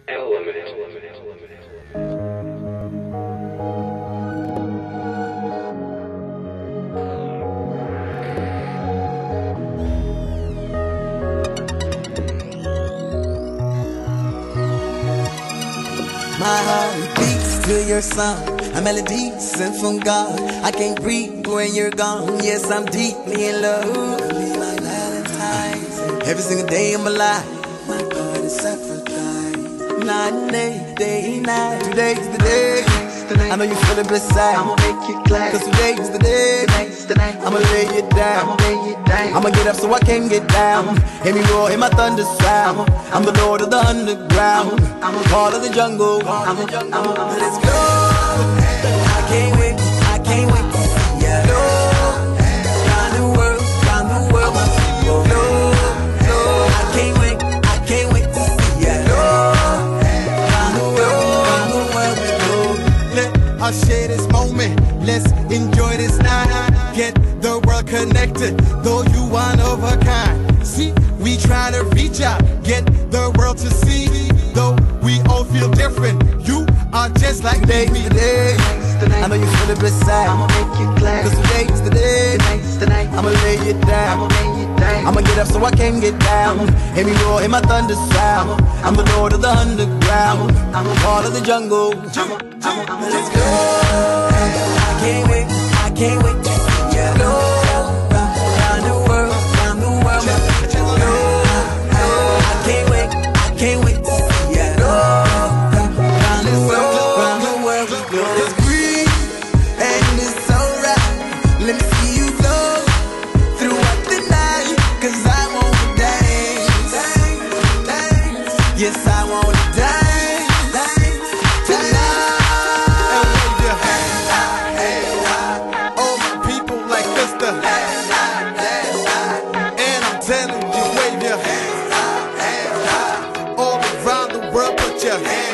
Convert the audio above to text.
My heart beats to your song, a melody sent from God. I can't breathe when you're gone. Yes, I'm deeply in love. Be my Valentine's. Every single day of my life, my God is sacrifice. Night and day, night. Today's the day. I know you feel it beside. I'ma make you glad. Cause today's the day. I'ma lay it down. I'ma get up so I can get down. Hear me roar, hear my thunder sound. I'm the lord of the underground. I'm a part of the jungle. Let's go. I can't wait to see ya. Go. Round the world, Go. I can't wait to see ya. Go. Round the world, Go. Let us share this moment. Let's enjoy this night. Get the world connected, though you one of a kind. See, we try to reach out, get the world to see. Though we all feel different, you are just like me. Today's the day. I know you feel it beside. I'ma make you glad. Cause today's the day. I'ma lay it down. I'ma get up so I can get down. Hear me roar, hear my thunder sound. I'm the lord of the underground. I'm a part of the jungle. Let's go. I can't wait to see ya. Go. Round the world, Go. I can't wait to see ya. Go. Round the world, Go. It's green and it's alright. Let me see you flow throughout the night. Cause I wanna dance. Yes, I wanna dance tonight. All my people like Mr. And I'm telling you, wave your hands all around the world, put your hands.